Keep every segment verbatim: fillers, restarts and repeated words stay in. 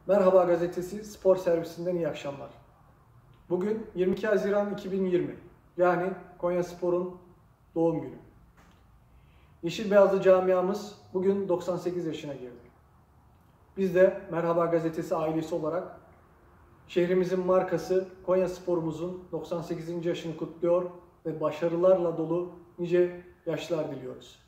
Merhaba Gazetesi Spor Servisinden iyi akşamlar. Bugün yirmi iki Haziran iki bin yirmi, yani Konyaspor'un doğum günü. Yeşil Beyazlı camiamız bugün doksan sekiz yaşına girdi. Biz de Merhaba Gazetesi ailesi olarak şehrimizin markası Konyaspor'umuzun doksan sekizinci yaşını kutluyor ve başarılarla dolu nice yaşlar diliyoruz.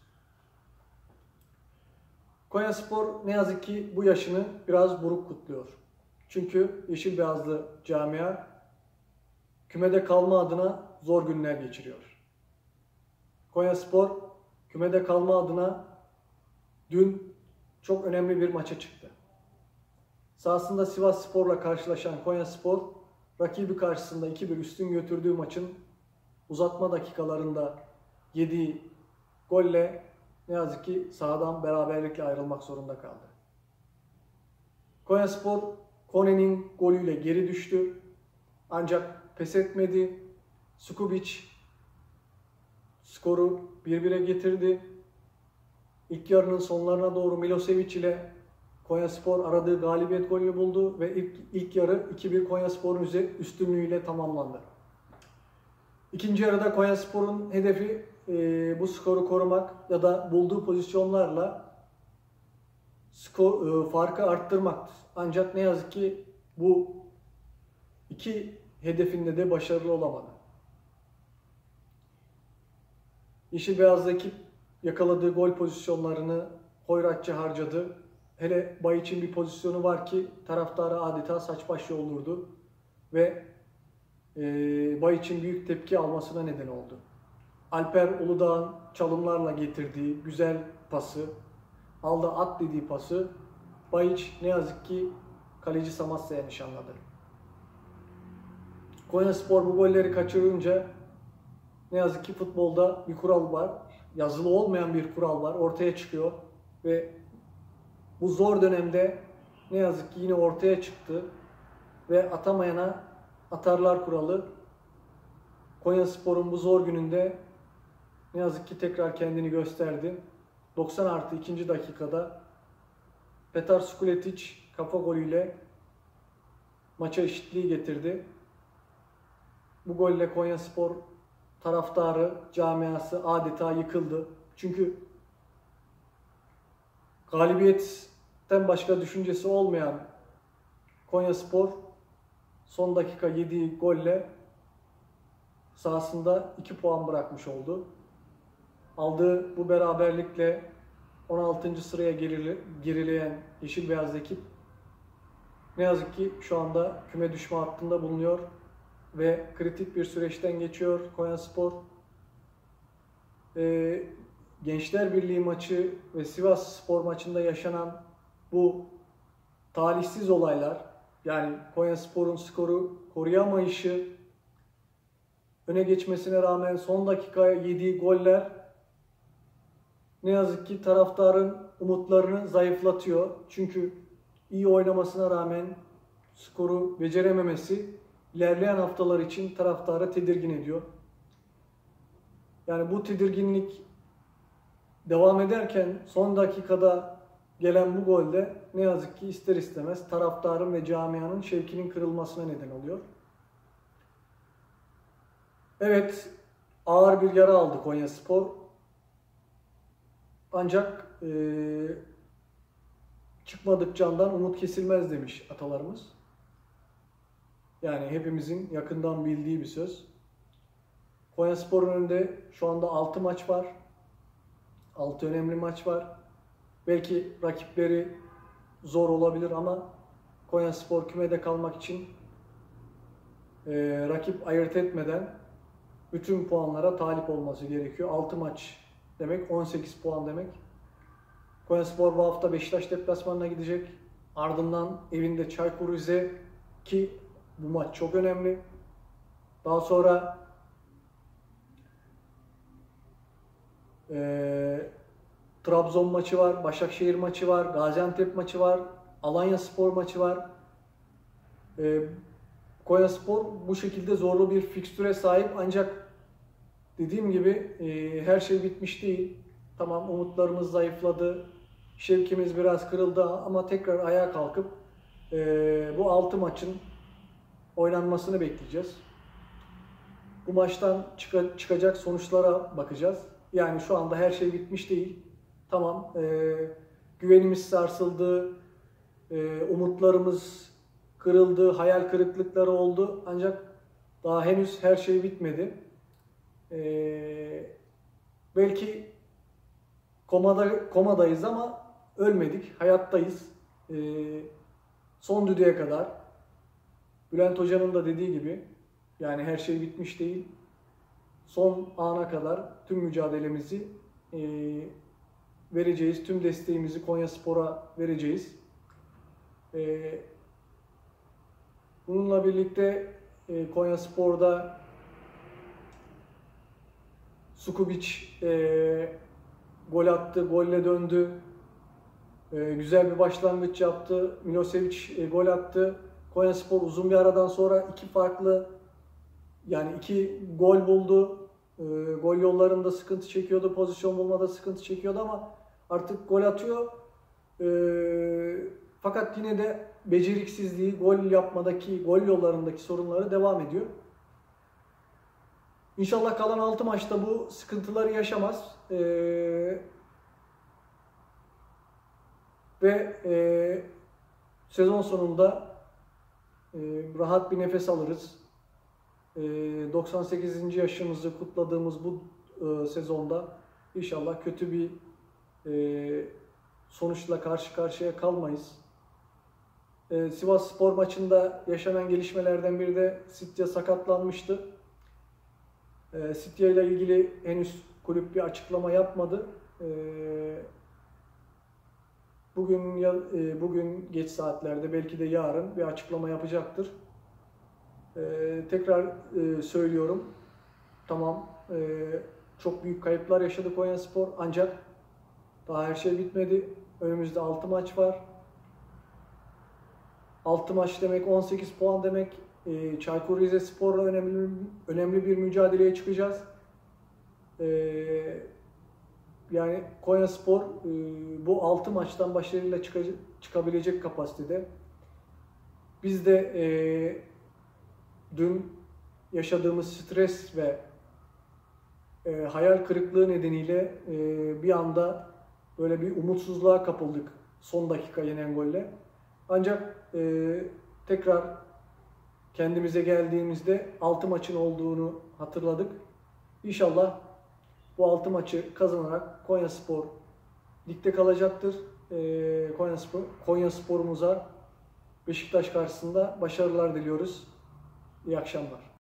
Konyaspor ne yazık ki bu yaşını biraz buruk kutluyor. Çünkü Yeşil Beyazlı camia kümede kalma adına zor günler geçiriyor. Konyaspor kümede kalma adına dün çok önemli bir maça çıktı. Sahasında Sivasspor'la karşılaşan Konyaspor, rakibi karşısında iki bir üstün götürdüğü maçın uzatma dakikalarında yediği golle ne yazık ki sahadan beraberlikle ayrılmak zorunda kaldı. Konyaspor, Kone'nin golüyle geri düştü. Ancak pes etmedi. Skubic skoru bir bire getirdi. İlk yarının sonlarına doğru Milosevic ile Konyaspor aradığı galibiyet golünü buldu ve ilk, ilk yarı iki bir Konyaspor'un üstünlüğüyle tamamlandı. İkinci yarıda Konyaspor'un hedefi e, bu skoru korumak ya da bulduğu pozisyonlarla skor, e, farkı arttırmaktı. Ancak ne yazık ki bu iki hedefinde de başarılı olamadı. Yeşil Beyazlı ekip yakaladığı gol pozisyonlarını hoyratça harcadı. Hele Bayiç'in bir pozisyonu var ki taraftarı adeta saç baş yoldurdu ve e, Bayiç'in büyük tepki almasına neden oldu. Alper Uludağ'ın çalımlarla getirdiği güzel pası, aldı at dediği pası Bayiç ne yazık ki kaleci Samatsa'ya nişanladı. Konyaspor bu golleri kaçırınca ne yazık ki futbolda bir kural var, yazılı olmayan bir kural var, ortaya çıkıyor ve bu zor dönemde ne yazık ki yine ortaya çıktı ve atamayana atarlar kuralı Konyaspor'un bu zor gününde ne yazık ki tekrar kendini gösterdi. doksan artı ikinci dakikada Petar Skuletic kafa golüyle maça eşitliği getirdi. Bu golle Konyaspor taraftarı, camiası adeta yıkıldı. Çünkü galibiyetten başka düşüncesi olmayan Konyaspor son dakika yediği golle sahasında iki puan bırakmış oldu. Aldığı bu beraberlikle on altıncı sıraya gerileyen Yeşil Beyaz ekip ne yazık ki şu anda küme düşme hattında bulunuyor ve kritik bir süreçten geçiyor Konyaspor. Ee, Gençler Birliği maçı ve Sivasspor maçında yaşanan bu talihsiz olaylar, yani Konyaspor'un skoru koruyamayışı, öne geçmesine rağmen son dakikaya yediği goller ne yazık ki taraftarın umutlarını zayıflatıyor. Çünkü iyi oynamasına rağmen skoru becerememesi ilerleyen haftalar için taraftarı tedirgin ediyor. Yani bu tedirginlik devam ederken son dakikada gelen bu golde ne yazık ki ister istemez taraftarın ve camianın şevkinin kırılmasına neden oluyor. Evet, ağır bir yara aldı Konyaspor. Ancak e, çıkmadık candan umut kesilmez demiş atalarımız. Yani hepimizin yakından bildiği bir söz. Konyaspor'un önünde şu anda altı maç var. altı önemli maç var. Belki rakipleri zor olabilir ama Konyaspor kümede kalmak için e, rakip ayırt etmeden bütün puanlara talip olması gerekiyor. altı maç demek on sekiz puan demek. Konyaspor bu hafta Beşiktaş deplasmanına gidecek. Ardından evinde Çaykur Rize, ki bu maç çok önemli. Daha sonra e, Trabzon maçı var, Başakşehir maçı var, Gaziantep maçı var, Alanyaspor maçı var. E, Konyaspor bu şekilde zorlu bir fikstüre sahip, ancak dediğim gibi e, her şey bitmiş değil. Tamam, umutlarımız zayıfladı, şevkimiz biraz kırıldı ama tekrar ayağa kalkıp e, bu altı maçın oynanmasını bekleyeceğiz. Bu maçtan çık çıkacak sonuçlara bakacağız. Yani şu anda her şey bitmiş değil. Tamam, e, güvenimiz sarsıldı, e, umutlarımız kırıldı, hayal kırıklıkları oldu. Ancak daha henüz her şey bitmedi. E, belki komada komadayız ama ölmedik, hayattayız. E, son düdüğe kadar. Bülent Hoca'nın da dediği gibi, yani her şey bitmiş değil. Son ana kadar tüm mücadelemizi e, vereceğiz. Tüm desteğimizi Konyaspor'a vereceğiz. E, bununla birlikte e, Konyaspor'da Sukubic e, gol attı, golle döndü. E, güzel bir başlangıç yaptı. Milosevic e, gol attı. Konyaspor uzun bir aradan sonra iki farklı, yani iki gol buldu. E, gol yollarında sıkıntı çekiyordu, pozisyon bulmada sıkıntı çekiyordu ama artık gol atıyor. E, fakat yine de beceriksizliği, gol yapmadaki, gol yollarındaki sorunları devam ediyor. İnşallah kalan altı maçta bu sıkıntıları yaşamaz. E, ve e, sezon sonunda e, rahat bir nefes alırız. doksan sekizinci yaşımızı kutladığımız bu e, sezonda inşallah kötü bir e, sonuçla karşı karşıya kalmayız. E, Sivasspor maçında yaşanan gelişmelerden biri de Sitya sakatlanmıştı. E, Sitya ile ilgili henüz kulüp bir açıklama yapmadı. E, bugün e, bugün geç saatlerde, belki de yarın bir açıklama yapacaktır. Ee, tekrar e, söylüyorum, tamam, e, çok büyük kayıplar yaşadı Konyaspor, ancak daha her şey bitmedi. Önümüzde altı maç var. altı maç demek on sekiz puan demek. E, Çaykur Rizespor'la önemli önemli bir mücadeleye çıkacağız. E, yani Konyaspor e, bu altı maçtan başarıyla çıkacak, çıkabilecek kapasitede. Biz de e, dün yaşadığımız stres ve e, hayal kırıklığı nedeniyle e, bir anda böyle bir umutsuzluğa kapıldık son dakika yenen golle. Ancak e, tekrar kendimize geldiğimizde altı maçın olduğunu hatırladık. İnşallah bu altı maçı kazanarak Konyaspor ligde kalacaktır. E, Konyaspor, Konyaspor'umuza Beşiktaş karşısında başarılar diliyoruz. İyi akşamlar.